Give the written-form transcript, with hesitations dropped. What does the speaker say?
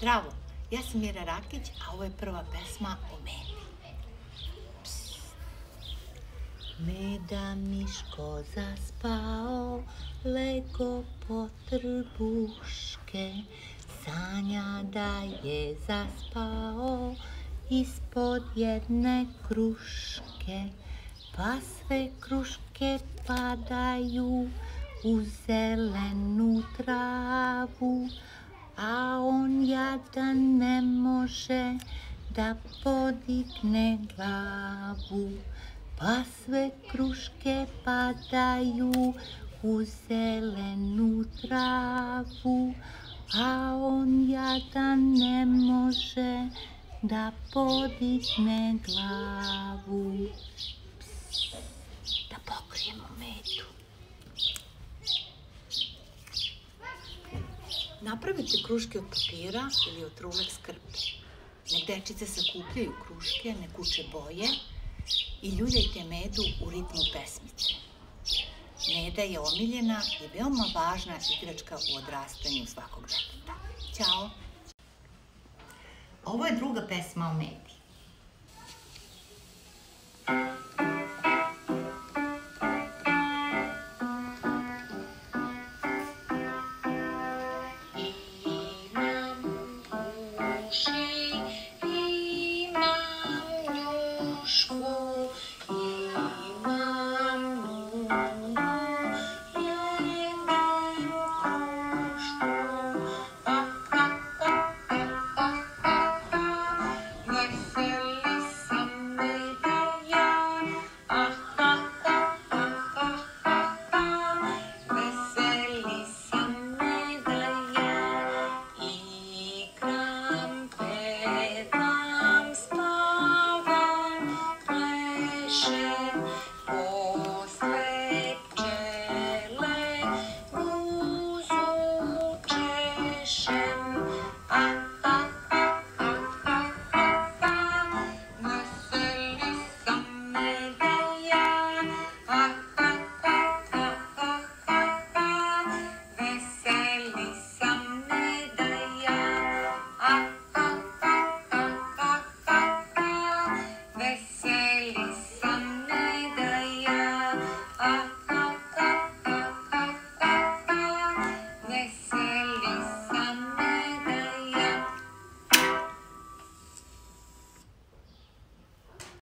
Zdravo, ja sam Mira Rakić, a ovo je prva pesma o Medi. Meda miško zaspao, lego po trbuške, sanja da je zaspao ispod jedne kruške, pa sve kruške padaju u zelenu travu, a on jadan ne može da podigne glavu. Pa sve kruške padaju u zelenu travu, a on jadan ne može da podigne glavu. Da pokrijemo medu. Napravite kruške od papira ili od rulek skrpe. Nek dečice sakupljaju kruške, nek uče boje i ljuljajte medu u ritmu pesmice. Meda je omiljena i veoma važna igračka u odrastanju svakog deteta. Ćao! Ovo je druga pesma o Medi.